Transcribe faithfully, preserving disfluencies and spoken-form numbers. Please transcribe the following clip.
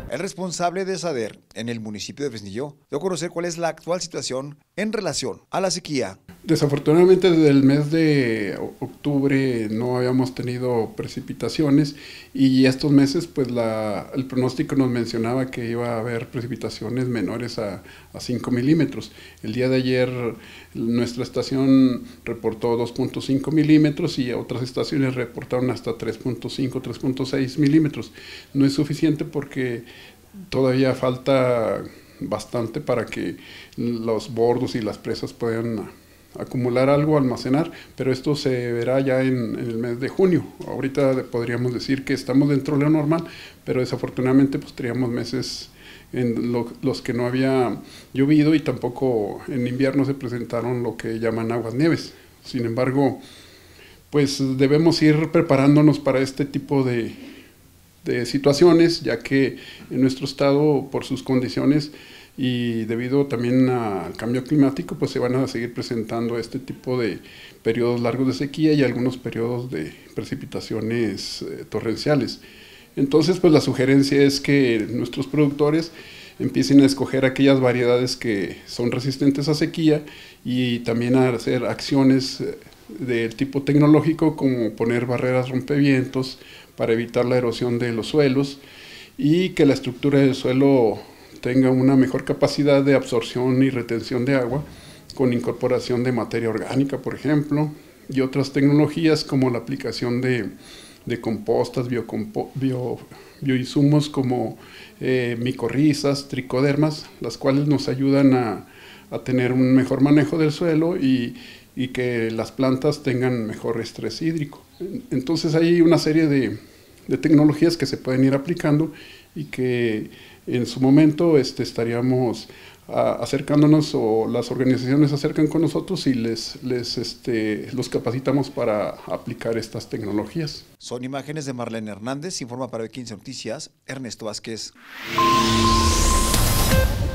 El responsable de SADER en el municipio de Fresnillo dio a conocer cuál es la actual situación en relación a la sequía. Desafortunadamente desde el mes de octubre no habíamos tenido precipitaciones y estos meses pues la, el pronóstico nos mencionaba que iba a haber precipitaciones menores a, a cinco milímetros. El día de ayer nuestra estación reportó dos punto cinco milímetros y otras estaciones reportaron hasta tres punto cinco, tres punto seis milímetros. No es suficiente porque todavía falta bastante para que los bordos y las presas puedan acumular algo, almacenar, pero esto se verá ya en, en el mes de junio. Ahorita podríamos decir que estamos dentro de lo normal, pero desafortunadamente pues teníamos meses en lo, los que no había llovido y tampoco en invierno se presentaron lo que llaman aguas nieves. Sin embargo, pues debemos ir preparándonos para este tipo de, de situaciones, ya que en nuestro estado, por sus condiciones, y debido también al cambio climático, pues se van a seguir presentando este tipo de periodos largos de sequía y algunos periodos de precipitaciones eh, torrenciales. Entonces, pues la sugerencia es que nuestros productores empiecen a escoger aquellas variedades que son resistentes a sequía y también a hacer acciones del tipo tecnológico como poner barreras rompevientos para evitar la erosión de los suelos y que la estructura del suelo tenga una mejor capacidad de absorción y retención de agua con incorporación de materia orgánica, por ejemplo, y otras tecnologías como la aplicación de, de compostas, biocompo, bio, bioinsumos como eh, micorrizas, tricodermas, las cuales nos ayudan a, a tener un mejor manejo del suelo y, y que las plantas tengan mejor estrés hídrico. Entonces hay una serie de, de tecnologías que se pueden ir aplicando y que en su momento este, estaríamos a, acercándonos o las organizaciones se acercan con nosotros y les, les este, los capacitamos para aplicar estas tecnologías. Son imágenes de Marlene Hernández, informa para B quince Noticias, Ernesto Vázquez.